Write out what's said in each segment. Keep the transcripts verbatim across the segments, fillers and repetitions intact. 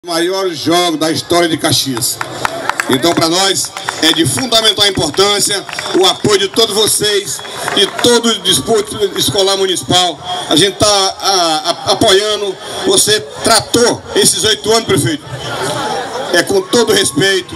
Maiores jogos da história de Caxias. Então, para nós é de fundamental importância o apoio de todos vocês, de todo o desporto escolar municipal. A gente está apoiando. Você tratou esses oito anos, prefeito, é com todo respeito,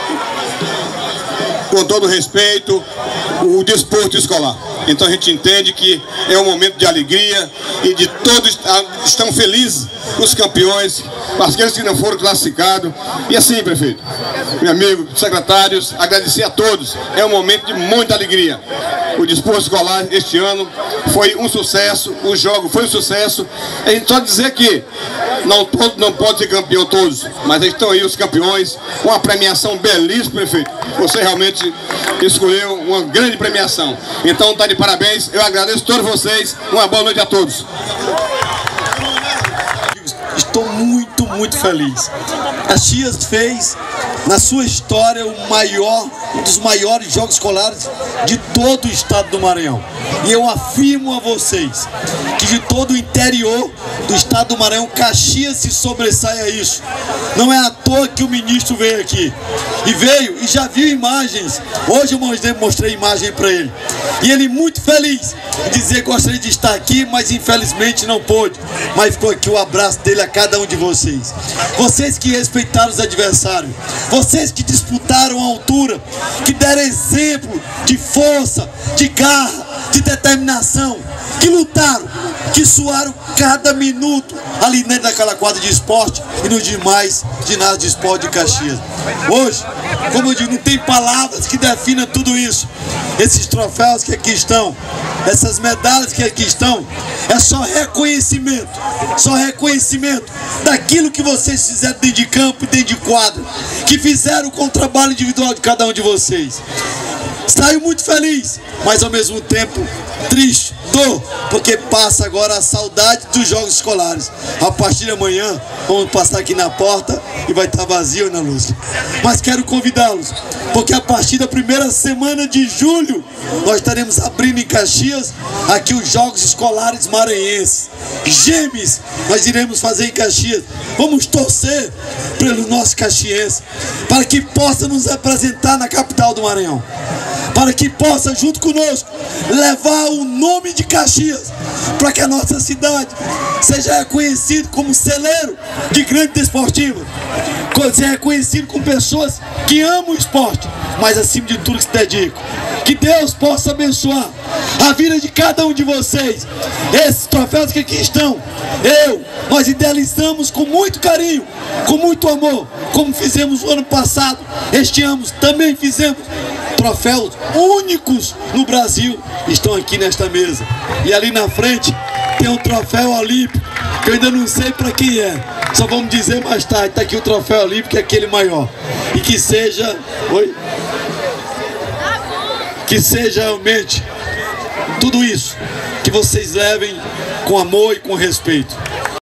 com todo respeito, o desporto escolar. Então a gente entende que é um momento de alegria e de todos estão felizes, os campeões, aqueles que não foram classificados. E assim, prefeito, meu amigo, secretários, agradecer a todos. É um momento de muita alegria. O desporto escolar este ano foi um sucesso, o jogo foi um sucesso. A gente só dizer que não, todo, não pode ser campeão todos, mas estão aí os campeões, uma premiação belíssima, prefeito. Você realmente escolheu uma grande premiação. Então está de parabéns, eu agradeço a todos vocês, uma boa noite a todos. Estou muito, muito feliz. Caxias fez, na sua história, o maior, um dos maiores jogos escolares de todo o estado do Maranhão. E eu afirmo a vocês que de todo o interior do estado do Maranhão, Caxias se sobressai a isso. Não é à toa que o ministro veio aqui. E veio e já viu imagens. Hoje eu mostrei, mostrei imagem para ele. E ele muito feliz em dizer que gostaria de estar aqui, mas infelizmente não pôde. Mas ficou aqui o abraço dele a cada um de vocês. Vocês que respeitaram os adversários. Vocês que disputaram a altura. Que deram exemplo de força, de garra, de determinação. Que lutaram, que suaram cada minuto ali dentro daquela quadra de esporte e nos demais ginásios de esporte de Caxias. Hoje, como eu digo, não tem palavras que definam tudo isso. Esses troféus que aqui estão, essas medalhas que aqui estão, é só reconhecimento, só reconhecimento daquilo que vocês fizeram dentro de campo e dentro de quadra, que fizeram com o trabalho individual de cada um de vocês. Saiu muito feliz, mas ao mesmo tempo triste, dor, porque passa agora a saudade dos jogos escolares. A partir de amanhã vamos passar aqui na porta e vai estar vazio, Ana Lúcia. Mas quero convidá-los, porque a partir da primeira semana de julho nós estaremos abrindo em Caxias aqui os Jogos Escolares Maranhenses. Gêmeos nós iremos fazer em Caxias. Vamos torcer pelo nosso caxiense, para que possa nos representar na capital do Maranhão, para que possa, junto conosco, levar o nome de Caxias, para que a nossa cidade seja reconhecida como celeiro de grande desportiva, seja reconhecido como pessoas que amam o esporte, mas acima de tudo que se dedicam. Que Deus possa abençoar a vida de cada um de vocês. Esses troféus que aqui estão, eu, nós idealizamos com muito carinho, com muito amor, como fizemos no ano passado. Este ano também fizemos troféus únicos no Brasil, estão aqui nesta mesa. E ali na frente tem um troféu olímpico, que eu ainda não sei para quem é, só vamos dizer mais tarde. Está aqui o troféu olímpico, é aquele maior. E que seja, oi? Que seja realmente tudo isso, que vocês levem com amor e com respeito.